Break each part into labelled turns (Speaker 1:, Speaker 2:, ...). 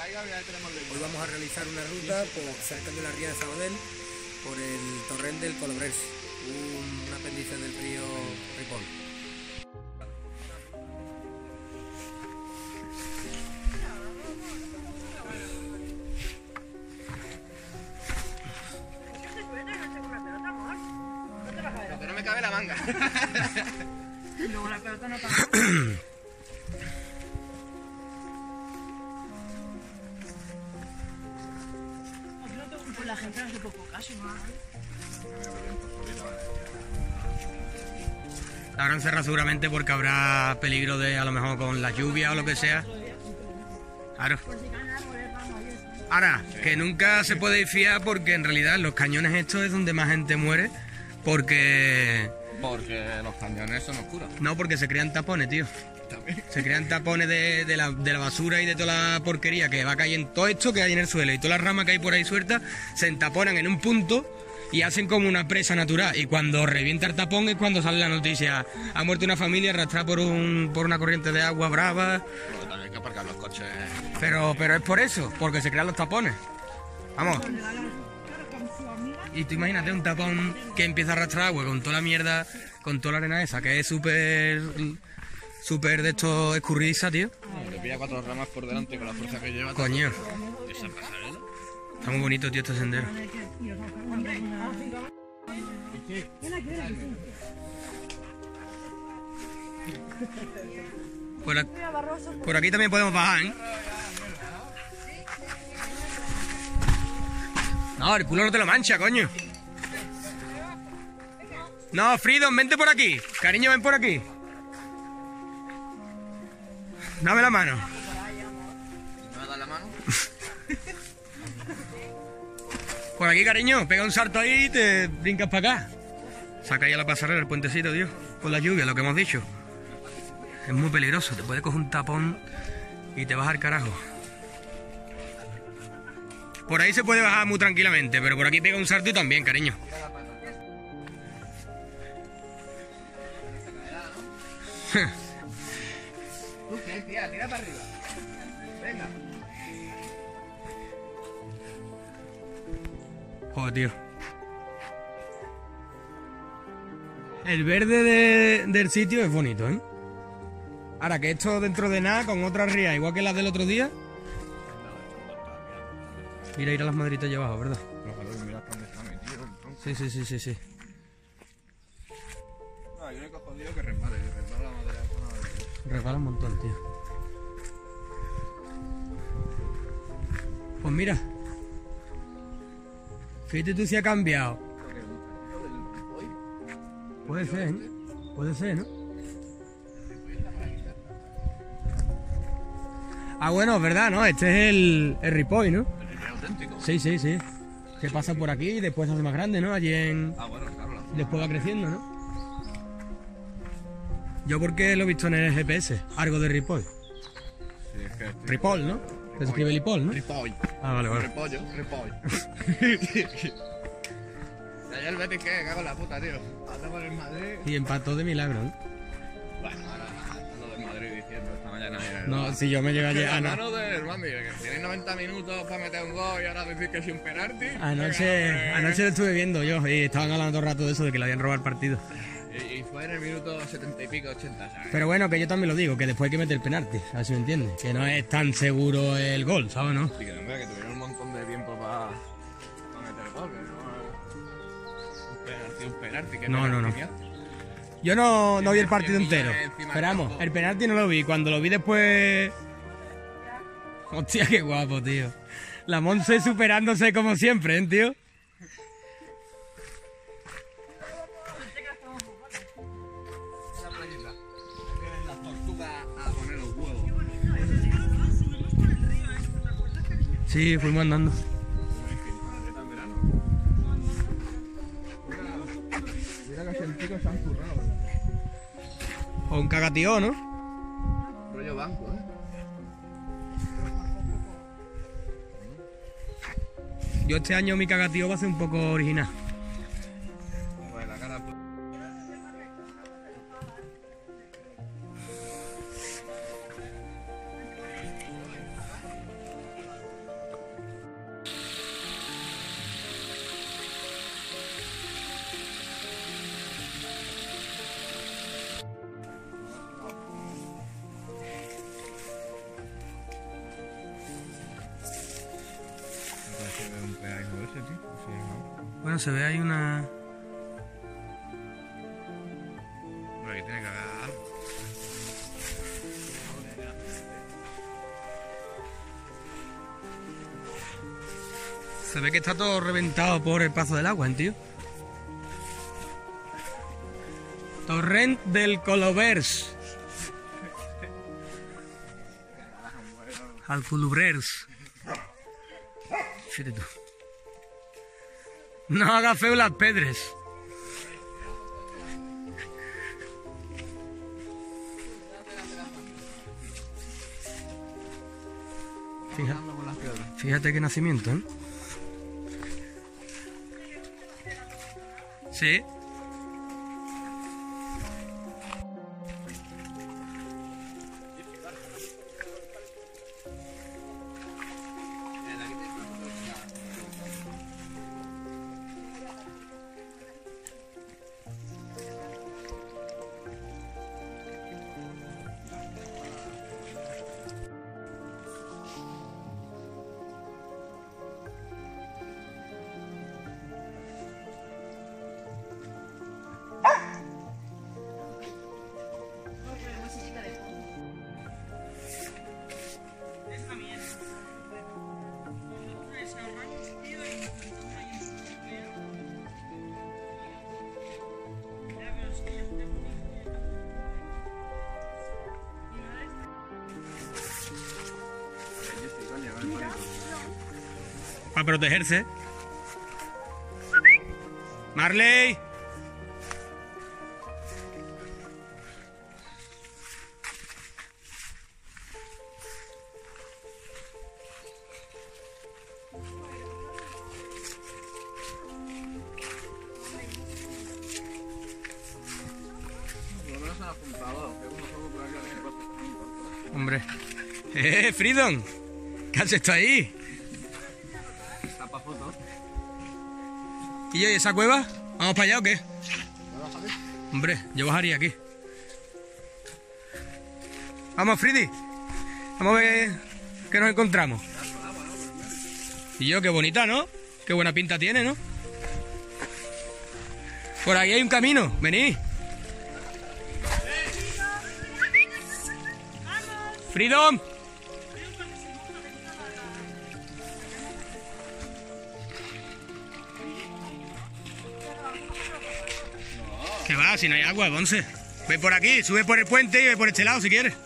Speaker 1: Hoy vamos a realizar una ruta cerca de la ría de Sabadell por el torrent del Colobrers, un apéndice del río Ripoll.
Speaker 2: Pero no me cabe la manga.
Speaker 3: Y luego la pelota no pues la gente no hace poco caso, ¿no?
Speaker 1: La habrán cerrado seguramente porque habrá peligro de, a lo mejor con la lluvia o lo que sea. Claro. Ahora, que nunca se puede fiar porque en realidad los cañones estos es donde más gente muere porque
Speaker 2: los cañones son oscuros.
Speaker 1: no, porque se crean tapones, tío.
Speaker 2: También.
Speaker 1: Se crean tapones de la basura y de toda la porquería que va cayendo, todo esto que hay en el suelo y todas las ramas que hay por ahí sueltas, se entaponan en un punto y hacen como una presa natural. Y cuando revienta el tapón es cuando sale la noticia: ha muerto una familia arrastrada por una corriente de agua brava.
Speaker 2: Pero también hay que aparcar los coches.
Speaker 1: Pero es por eso, porque se crean los tapones. Vamos. Y tú imagínate un tapón que empieza a arrastrar agua con toda la mierda, con toda la arena esa, que es súper de esto escurridiza, tío.
Speaker 2: Te pilla 4 ramas por delante con la fuerza que lleva.
Speaker 1: Coño.
Speaker 2: Esa pasarela.
Speaker 1: Está muy bonito, tío, este sendero. Por aquí también podemos bajar, ¿eh? No, el culo no te lo mancha, coño. No, Freedom, vente por aquí. Cariño, ven por aquí. Dame la mano.
Speaker 2: ¿Me vas a dar la mano?
Speaker 1: Por aquí, cariño, pega un salto ahí y te brincas para acá. Saca ya la pasarela, el puentecito, tío. Con la lluvia, lo que hemos dicho. Es muy peligroso, te puede coger un tapón y te vas al carajo. Por ahí se puede bajar muy tranquilamente, pero por aquí pega un salto y también, cariño.
Speaker 2: ¿Tú qué, tía? Tira para arriba. Venga.
Speaker 1: Joder, tío. El verde del sitio es bonito, ¿eh? Ahora que esto dentro de nada, con otra ría, igual que la del otro día. Mira, ir a las madritas allá abajo, ¿verdad?
Speaker 2: Mira dónde está metido el tronco.
Speaker 1: Sí.
Speaker 2: No, yo no he jodido que resbala la madera.
Speaker 1: Resbala un montón, tío. Pues mira. Fíjate tú si ha cambiado. Puede ser, ¿eh? Puede ser, ¿no? Ah, bueno, es verdad, ¿no? Este es el Ripoll, ¿no?
Speaker 2: El auténtico.
Speaker 1: Sí. Que pasa por aquí y después se hace más grande, ¿no? Allí en...
Speaker 2: Ah, bueno, claro.
Speaker 1: Después va creciendo, ¿no? Yo porque lo he visto en el GPS, algo de Ripoll.
Speaker 2: Sí, es que
Speaker 1: Ripoll, ¿no? Que se escribe Ripoll, ¿no?
Speaker 2: Ripoll.
Speaker 1: Ah, vale.
Speaker 2: Ripoll. Ayer el Betis, ¿qué? Cago en la puta, tío. Anda por el Madrid.
Speaker 1: Y empató de milagro, ¿no?
Speaker 2: Bueno, ahora ando del Madrid diciendo esta mañana.
Speaker 1: No, si yo me llegué ayer...
Speaker 2: La mano del Mami, que tiene 90 minutos para meter un gol y ahora decir que es un penalti.
Speaker 1: Anoche lo estuve viendo yo y estaban hablando todo el rato de eso, de que le habían robado el partido.
Speaker 2: Y fue en el minuto 70 y pico, 80, ¿sabes?
Speaker 1: Pero bueno, que yo también lo digo, que después hay que meter penalti, a ver si me entiendes. Que no es tan seguro el gol, ¿sabes, no?
Speaker 2: Sí, que no, que tuvieron un montón de tiempo para meter el gol, que no un penalti. Que
Speaker 1: No. Yo no vi el partido entero. Esperamos, el penalti no lo vi. Cuando lo vi después... Hostia, qué guapo, tío. La Monse superándose como siempre, ¿eh, tío?
Speaker 2: Las tortugas a poner los huevos.
Speaker 1: Sí, fuimos andando.
Speaker 2: Mira que el chico se han zurrado.
Speaker 1: O un cagatío, ¿no?
Speaker 2: Rollo banco, ¿eh?
Speaker 1: Yo este año mi cagatío va a ser un poco original.
Speaker 2: Pues la cara... Se ve un pedazo ese, tío. Sí, no.
Speaker 1: Bueno, se ve ahí una...
Speaker 2: Pero aquí tiene que haber algo.
Speaker 1: Se ve que está todo reventado por el paso del agua, tío. Torrent del Colovers. Al Culubrers. Fíjate tú. No haga feo las pedres. Fíjate qué nacimiento, ¿eh? Sí. Para protegerse. Marley. Hombre. Freedom. ¿Qué haces tú ahí? ¿Y yo, y esa cueva? ¿Vamos para allá o qué? Hombre, yo bajaría aquí. Vamos, Freddy. Vamos a ver qué nos encontramos. Y yo, qué bonita, ¿no? Qué buena pinta tiene, ¿no? Por ahí hay un camino. Venid. Freedom. ¿Qué va? Si no hay agua, Ponce. Ve por aquí, sube por el puente y ve por este lado si quieres.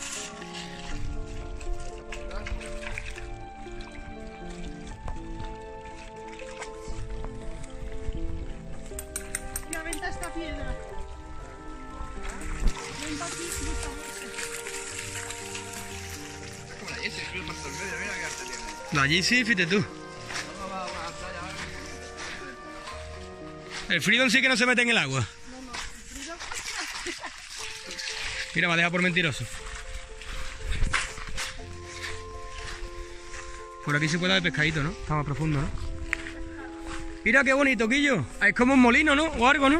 Speaker 3: Ya venta esta piedra. Venta aquí,
Speaker 2: Es como la Jessie, el río pasó el medio, mira qué arte tiene.
Speaker 1: Allí sí, fíjate tú. El Freedom sí que no se mete en el agua. Mira, me ha dejado por mentiroso. Por aquí se puede ver pescadito, ¿no? Está más profundo, ¿no? Mira qué bonito, Quillo. Es como un molino, ¿no? O algo, ¿no?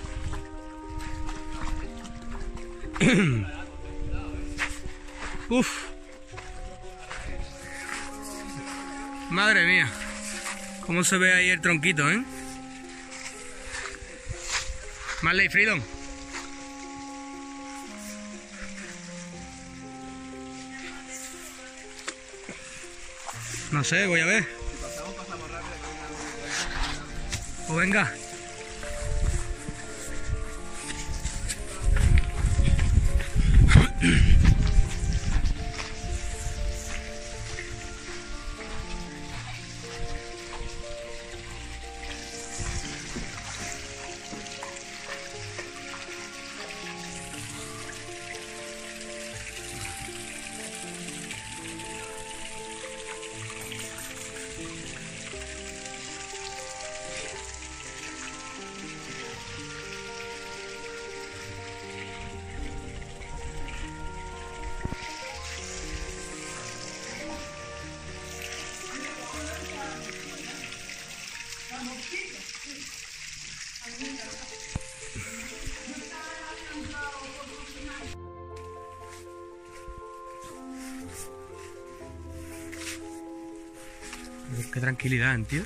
Speaker 1: Uf. Madre mía. Cómo se ve ahí el tronquito, ¿eh? Marley, Freedom. No sé, voy a ver.
Speaker 2: Si pasamos, pasamos rápido.
Speaker 1: Pues venga. Qué tranquilidad, tío.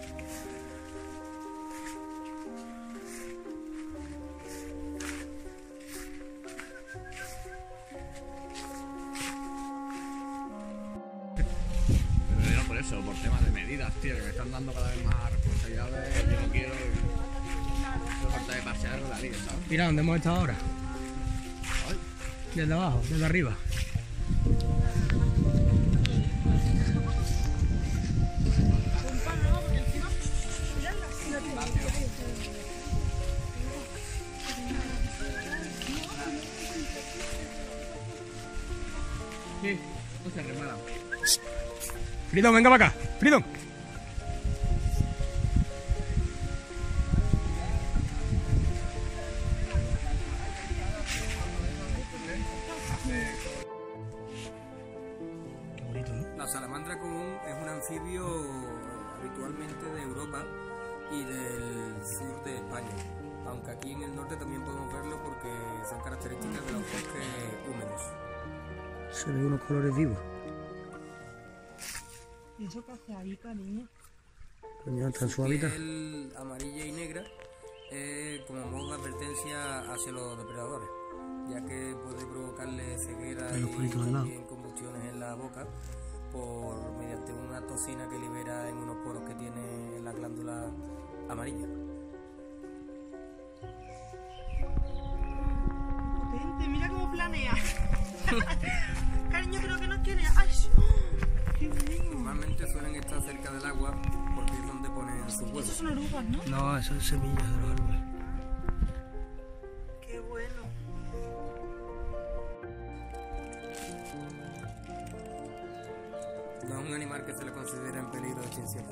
Speaker 2: Pero era por eso, por temas de medidas, tío, que me están dando cada vez más responsabilidades. Yo no quiero. No falta de pasear con la liga, ¿sabes?
Speaker 1: Mira, ¿dónde hemos estado ahora?
Speaker 2: Ay.
Speaker 1: Desde abajo, desde arriba.
Speaker 2: Sí, no se remala.
Speaker 1: Fridón, venga para acá. Fridón. Qué bonito, ¿no? La salamandra común es un anfibio habitualmente de Europa y del sur de España. Aunque aquí en el norte también podemos verlo porque son características de los bosques húmedos. Se ven unos colores vivos.
Speaker 3: ¿Y eso qué hace ahí, cariño?
Speaker 1: Coño, está en su hábitat.
Speaker 4: Piel amarilla y negra como modo de advertencia hacia los depredadores, ya que puede provocarle ceguera
Speaker 1: Hay los
Speaker 4: y
Speaker 1: pelitos al lado.
Speaker 4: también combustiones en la boca mediante una toxina que libera en unos poros que tiene en la glándula amarilla.
Speaker 3: Potente, mira cómo planea. Cariño, creo que nos quiere. ¡Ay! ¡Qué bueno!
Speaker 4: Normalmente suelen estar cerca del agua porque es donde ponen sus
Speaker 3: Esas
Speaker 4: huevos.
Speaker 3: son orugas, ¿no?
Speaker 1: No, eso es semillas de los árboles.
Speaker 3: ¡Qué bueno!
Speaker 4: No es un animal que se le considera en peligro de extinción.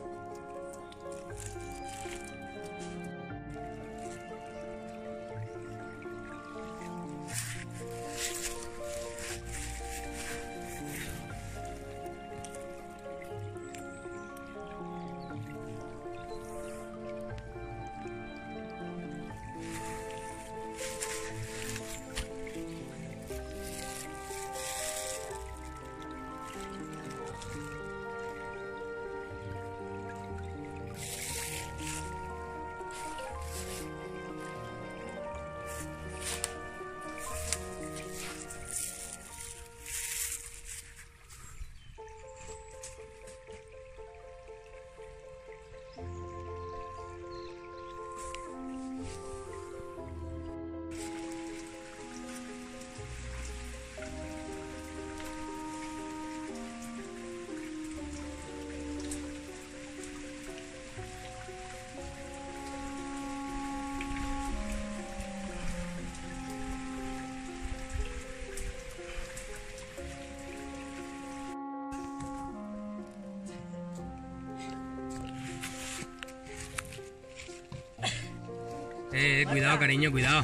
Speaker 1: Cuidado, cariño, cuidado.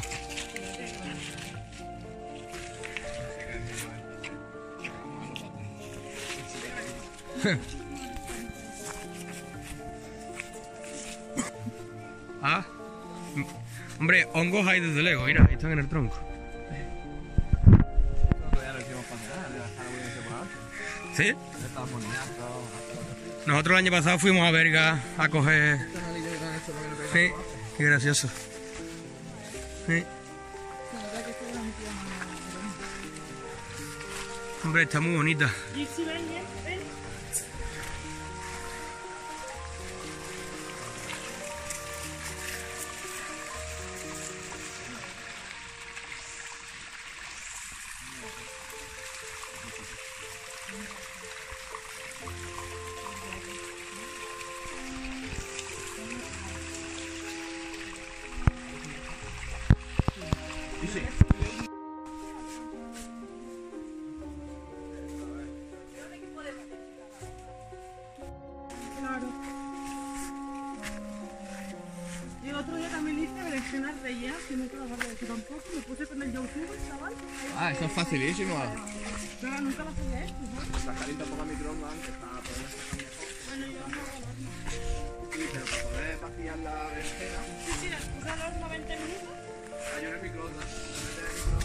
Speaker 1: Ah, hombre, hongos hay desde luego, mira, ahí están en el tronco.
Speaker 2: Todavía lo hicimos pasear, ya está la audiencia por la noche.
Speaker 1: ¿Sí?
Speaker 2: Ya estaba bonito.
Speaker 1: Nosotros el año pasado fuimos a Berga a coger... Sí, qué gracioso. Sí. Hombre, está muy bonita.
Speaker 3: Gypsy, ven, ven, ven. Claro. Y el otro día también hice berenjenas rellenas, que nunca las había hecho tampoco. Me puse con el youtuber, chaval.
Speaker 2: Ah, eso es facilísimo.
Speaker 3: Pero nunca las había hecho, ¿no?
Speaker 2: La calienta un poco a microondas antes para poder sacar mejor.
Speaker 3: Bueno, yo no hago nada.
Speaker 2: Sí, pero para poder vaciar la berenjena,
Speaker 3: Sí, sí, las puse al horno 20 minutos.
Speaker 2: hay un microondas.